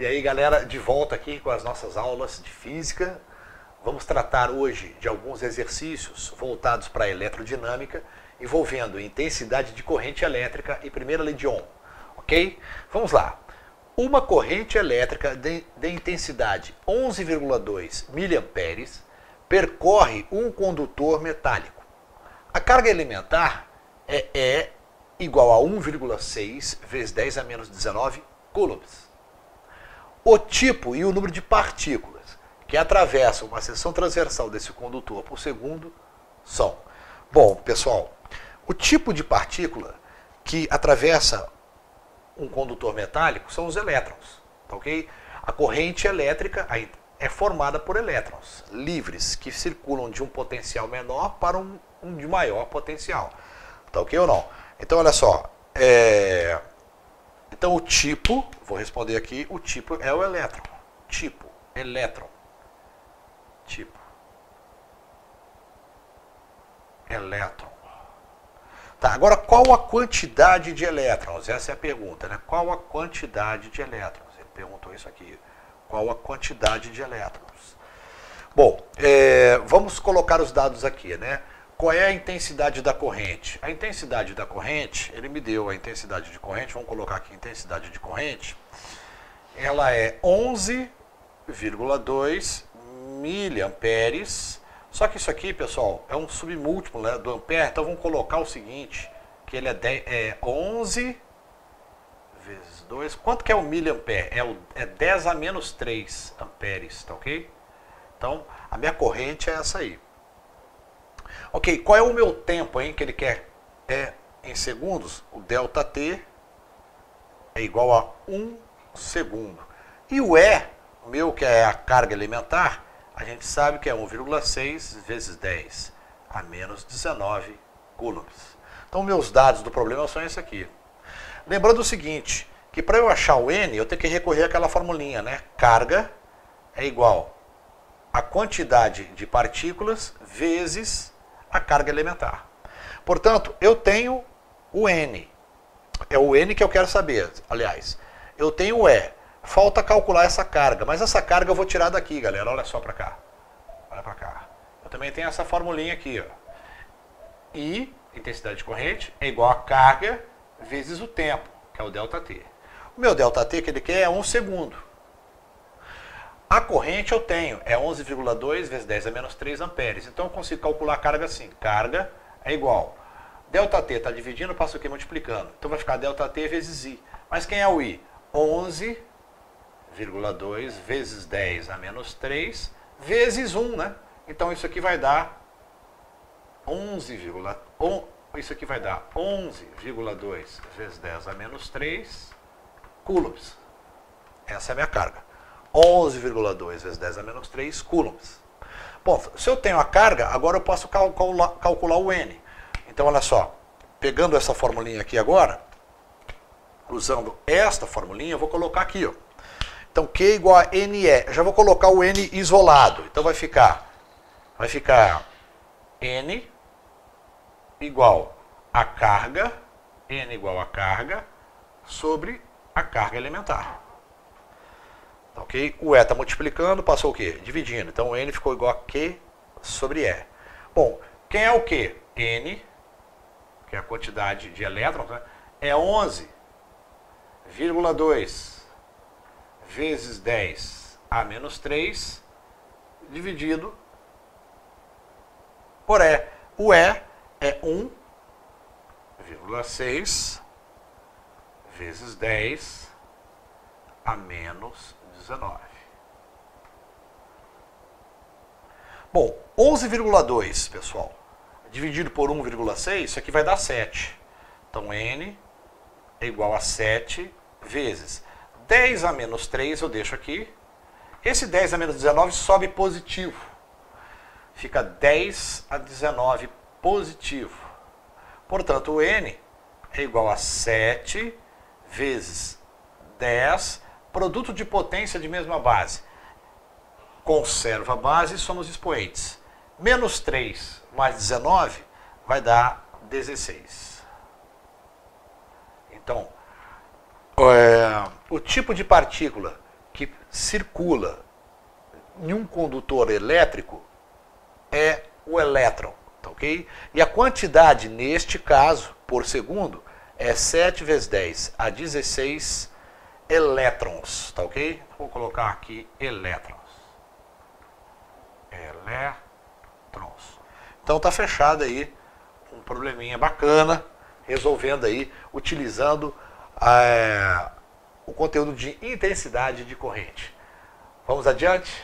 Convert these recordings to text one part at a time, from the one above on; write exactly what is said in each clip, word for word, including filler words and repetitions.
E aí, galera, de volta aqui com as nossas aulas de física. Vamos tratar hoje de alguns exercícios voltados para a eletrodinâmica, envolvendo intensidade de corrente elétrica e primeira lei de Ohm, ok? Vamos lá. Uma corrente elétrica de, de intensidade onze vírgula dois miliamperes percorre um condutor metálico. A carga elementar é E igual a um vírgula seis vezes dez a menos dezenove coulombs. O tipo e o número de partículas que atravessam uma seção transversal desse condutor por segundo são... Bom, pessoal, o tipo de partícula que atravessa um condutor metálico são os elétrons, tá ok? A corrente elétrica é formada por elétrons livres que circulam de um potencial menor para um, um de maior potencial, tá ok ou não? Então, olha só, é... então o tipo, vou responder aqui, o tipo é o elétron, tipo, elétron, tipo, elétron. Tá, agora qual a quantidade de elétrons? Essa é a pergunta, né? Qual a quantidade de elétrons? Ele perguntou isso aqui. Qual a quantidade de elétrons? Bom, é, vamos colocar os dados aqui, né? Qual é a intensidade da corrente? A intensidade da corrente, ele me deu a intensidade de corrente, vamos colocar aqui a intensidade de corrente. Ela é onze vírgula dois miliamperes. Só que isso aqui, pessoal, é um submúltiplo, né, do ampere, então vamos colocar o seguinte, que ele é, dez, é onze vezes dois, quanto que é o miliampere? É, o, é dez a menos três amperes, tá ok? Então, a minha corrente é essa aí. Ok, qual é o meu tempo, hein, que ele quer? É em segundos, o delta T é igual a um segundo. E o E, o meu, que é a carga elementar, a gente sabe que é um vírgula seis vezes dez a menos dezenove coulombs. Então, meus dados do problema são esses aqui. Lembrando o seguinte, que para eu achar o N, eu tenho que recorrer àquela formulinha, né? Carga é igual a quantidade de partículas vezes a carga elementar. Portanto, eu tenho o N. É o N que eu quero saber, aliás. Eu tenho o E. Falta calcular essa carga, mas essa carga eu vou tirar daqui, galera. Olha só para cá. Olha para cá. Eu também tenho essa formulinha aqui, ó. I, intensidade de corrente, é igual a carga vezes o tempo, que é o delta T. O meu delta T que ele quer é um segundo. A corrente eu tenho, é onze vírgula dois vezes dez a menos três amperes. Então eu consigo calcular a carga assim. Carga é igual. Delta T está dividindo, eu passo aqui multiplicando. Então vai ficar delta T vezes I. Mas quem é o I? onze vírgula dois vezes dez a menos três vezes um, né? Então isso aqui vai dar onze, isso aqui vai dar onze vírgula dois vezes dez a menos três coulombs. Essa é a minha carga. onze vírgula dois vezes dez a menos três coulombs. Bom, se eu tenho a carga, agora eu posso calcular, calcular o N. Então, olha só, pegando essa formulinha aqui agora, usando esta formulinha, eu vou colocar aqui, ó. Então, Q igual a N E. Eu já vou colocar o N isolado. Então, vai ficar, vai ficar N igual a carga, N igual a carga, sobre a carga elementar. Tá, ok? O E está multiplicando, passou o quê? Dividindo. Então, o N ficou igual a Q sobre E. Bom, quem é o Q? N, que é a quantidade de elétrons, né? É onze vírgula dois vezes dez a menos três, dividido por E. O E é um vírgula seis vezes dez a menos dezenove. Bom, onze vírgula dois, pessoal, dividido por um vírgula seis, isso aqui vai dar sete. Então, N é igual a sete vezes dez a menos três, eu deixo aqui. Esse dez a menos dezenove sobe positivo. Fica dez a dezenove positivo. Portanto, o N é igual a sete vezes dez, produto de potência de mesma base. Conserva a base e somos expoentes. Menos três mais dezenove vai dar dezesseis. Então, é, o tipo de partícula que circula em um condutor elétrico é o elétron, tá ok? E a quantidade, neste caso, por segundo, é sete vezes dez a dezesseis elétrons, tá ok? Vou colocar aqui elétrons. Elétrons. Então tá fechado aí um probleminha bacana, resolvendo aí, utilizando é, o conteúdo de intensidade de corrente. Vamos adiante?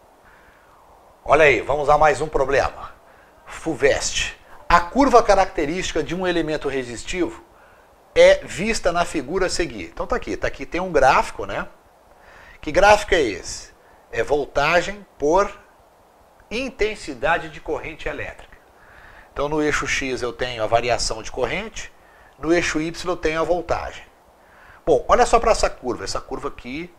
Olha aí, vamos a mais um problema. FUVEST. A curva característica de um elemento resistivo é vista na figura a seguir. Então tá aqui, tá aqui tem um gráfico, né? Que gráfico é esse? É voltagem por intensidade de corrente elétrica. Então no eixo X eu tenho a variação de corrente, no eixo Y eu tenho a voltagem. Bom, olha só para essa curva. Essa curva aqui,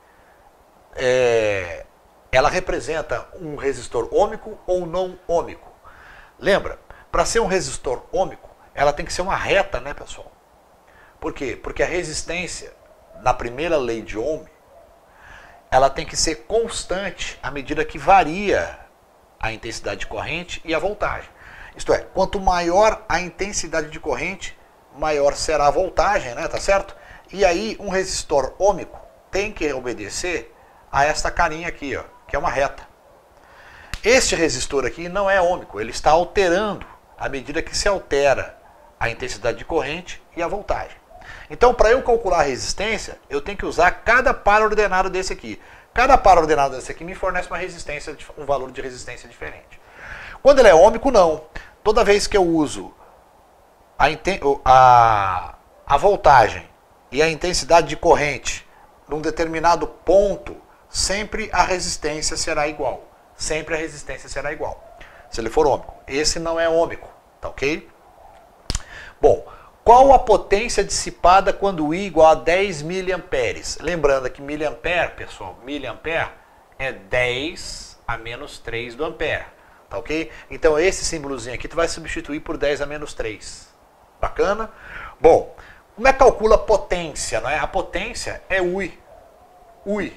é, ela representa um resistor ôhmico ou não ôhmico. Lembra, para ser um resistor ôhmico, ela tem que ser uma reta, né, pessoal? Por quê? Porque a resistência, na primeira lei de Ohm, ela tem que ser constante à medida que varia a intensidade de corrente e a voltagem. Isto é, quanto maior a intensidade de corrente, maior será a voltagem, né, tá certo? E aí um resistor ôhmico tem que obedecer a esta carinha aqui, ó, que é uma reta. Este resistor aqui não é ôhmico, ele está alterando à medida que se altera a intensidade de corrente e a voltagem. Então, para eu calcular a resistência, eu tenho que usar cada par ordenado desse aqui. Cada par ordenado desse aqui me fornece uma resistência, um valor de resistência diferente. Quando ele é ôhmico, não. Toda vez que eu uso a, a, a voltagem e a intensidade de corrente num determinado ponto, sempre a resistência será igual. Sempre a resistência será igual. Se ele for ôhmico. Esse não é ôhmico, tá ok? Bom, qual a potência dissipada quando I igual a dez miliamperes? Lembrando que miliampere, pessoal, miliampere é dez a menos três do ampere, tá ok? Então esse símbolozinho aqui tu vai substituir por dez a menos três. Bacana? Bom, como é que calcula a potência, não é? A potência é U. U.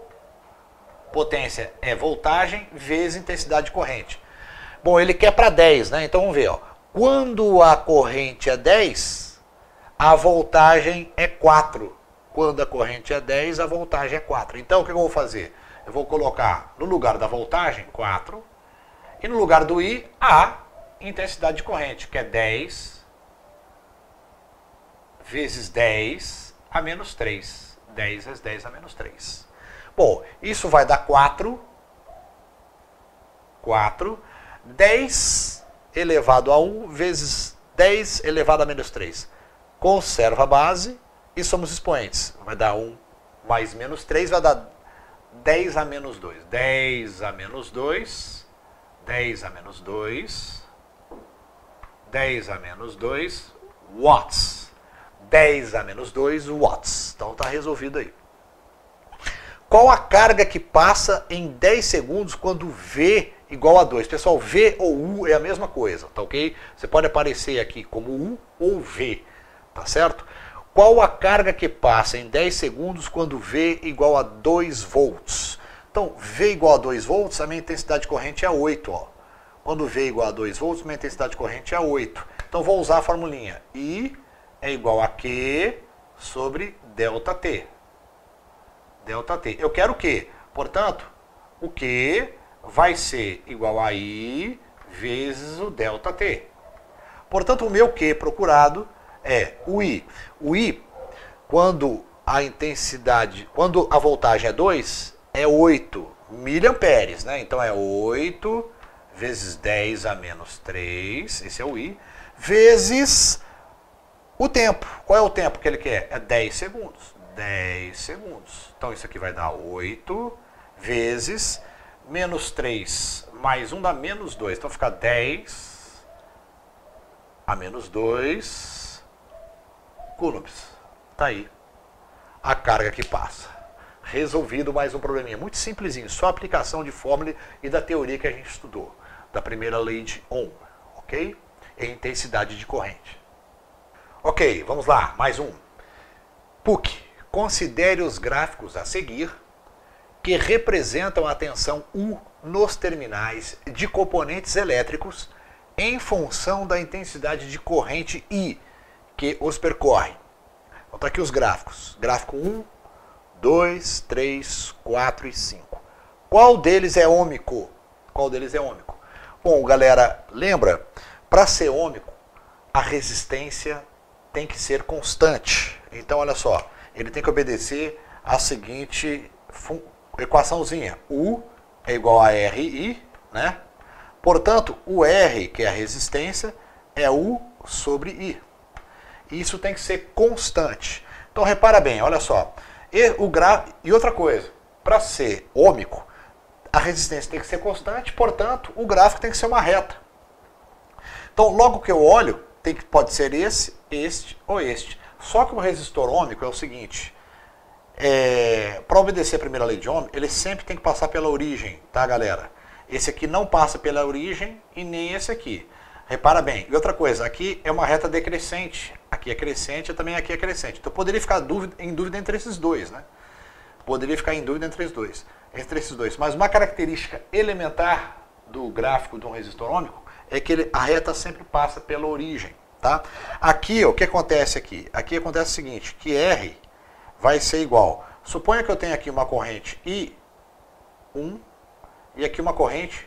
Potência é voltagem vezes intensidade de corrente. Bom, ele quer para dez, né? Então vamos ver, ó. Quando a corrente é dez, a voltagem é quatro. Quando a corrente é dez, a voltagem é quatro. Então o que eu vou fazer? Eu vou colocar no lugar da voltagem quatro e no lugar do I a intensidade de corrente, que é dez vezes dez a menos três. dez vezes dez a menos três. Bom, isso vai dar quatro. quatro. dez elevado a um vezes dez elevado a menos três. Conserva a base e somos expoentes. Vai dar um mais menos três, vai dar dez a menos dois. dez a menos dois. dez a menos dois. dez a menos dois watts. dez a menos dois watts. Então está resolvido aí. Qual a carga que passa em dez segundos quando V igual a dois? Pessoal, V ou U é a mesma coisa, tá ok? Você pode aparecer aqui como U ou V, tá certo? Qual a carga que passa em dez segundos quando V igual a dois volts? Então, V igual a dois volts, a minha intensidade de corrente é oito, ó. Quando V igual a dois volts, minha intensidade de corrente é oito. Então, vou usar a formulinha. I é igual a Q sobre delta T. Delta T. Eu quero o Q. Portanto, o Q vai ser igual a I vezes o delta T. Portanto, o meu Q procurado é o I. O I, quando a intensidade, quando a voltagem é dois, é oito miliamperes, né? Então é oito vezes dez a menos três, esse é o I, vezes o tempo. Qual é o tempo que ele quer? É dez segundos. dez segundos. Então isso aqui vai dar oito vezes menos três mais um dá menos dois. Então fica dez a menos dois coulombs. Tá aí a carga que passa. Resolvido mais um probleminha. Muito simplesinho. Só aplicação de fórmula e da teoria que a gente estudou. Da primeira lei de Ohm. Ok? E intensidade de corrente. Ok, vamos lá. Mais um. P U C. Considere os gráficos a seguir que representam a tensão U nos terminais de componentes elétricos em função da intensidade de corrente I que os percorre. Então tá aqui os gráficos. Gráfico um, dois, três, quatro e cinco. Qual deles é ômico? Qual deles é ômico? Bom, galera, lembra? Para ser ômico, a resistência tem que ser constante. Então, olha só, ele tem que obedecer a seguinte equaçãozinha. U é igual a R I, né? Portanto, o R, que é a resistência, é U sobre I. Isso tem que ser constante. Então, repara bem, olha só. E, o gra... e outra coisa, para ser ômico, a resistência tem que ser constante, portanto, o gráfico tem que ser uma reta. Então, logo que eu olho, tem que, pode ser esse, este ou este. Só que o resistor ômico é o seguinte, é, para obedecer a primeira lei de Ohm, ele sempre tem que passar pela origem, tá, galera? Esse aqui não passa pela origem e nem esse aqui. Repara bem. E outra coisa, aqui é uma reta decrescente. Aqui é crescente e também aqui é crescente. Então, poderia ficar dúvida, em dúvida entre esses dois, né? Poderia ficar em dúvida entre esses dois. Entre esses dois. Mas uma característica elementar do gráfico de um resistor ômico é que ele, a reta sempre passa pela origem, tá? Aqui, ó, o que acontece aqui? Aqui acontece o seguinte, que R vai ser igual. Suponha que eu tenho aqui uma corrente I um e aqui uma corrente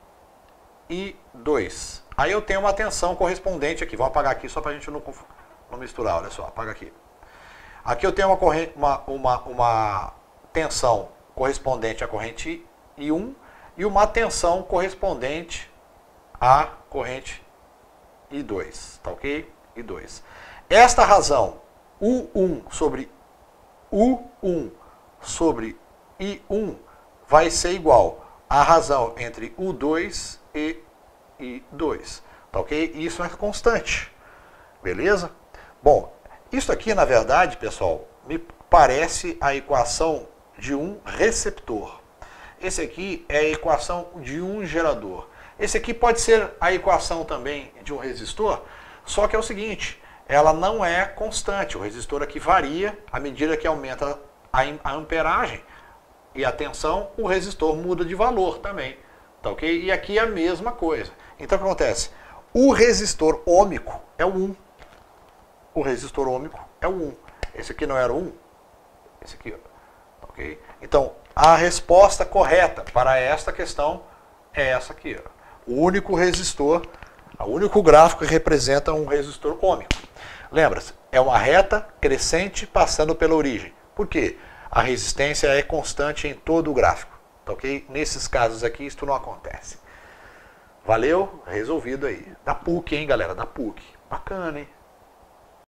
I dois. Aí eu tenho uma tensão correspondente aqui. Vamos apagar aqui só para a gente não, não misturar, olha só, apaga aqui. Aqui eu tenho uma, corrente, uma, uma, uma tensão correspondente à corrente I um e uma tensão correspondente à corrente I dois, tá ok? I dois. Esta razão, U um sobre U um sobre I um, vai ser igual à razão entre U dois e I dois, tá ok? E isso é constante, beleza? Bom, isso aqui, na verdade, pessoal, me parece a equação de um receptor. Esse aqui é a equação de um gerador. Esse aqui pode ser a equação também de um resistor, só que é o seguinte, ela não é constante. O resistor aqui varia à medida que aumenta a amperagem e a tensão, o resistor muda de valor também, tá ok? E aqui é a mesma coisa. Então o que acontece? O resistor ômico é o um. O resistor ômico é o um. Esse aqui não era o um? Esse aqui, ó. Ok? Então, a resposta correta para esta questão é essa aqui, ó. O único resistor, o único gráfico que representa um resistor ômico. Lembra-se, é uma reta crescente passando pela origem. Por quê? A resistência é constante em todo o gráfico. Tá ok? Nesses casos aqui, isso não acontece. Valeu? Resolvido aí. Da P U C, hein, galera? Da P U C. Bacana, hein?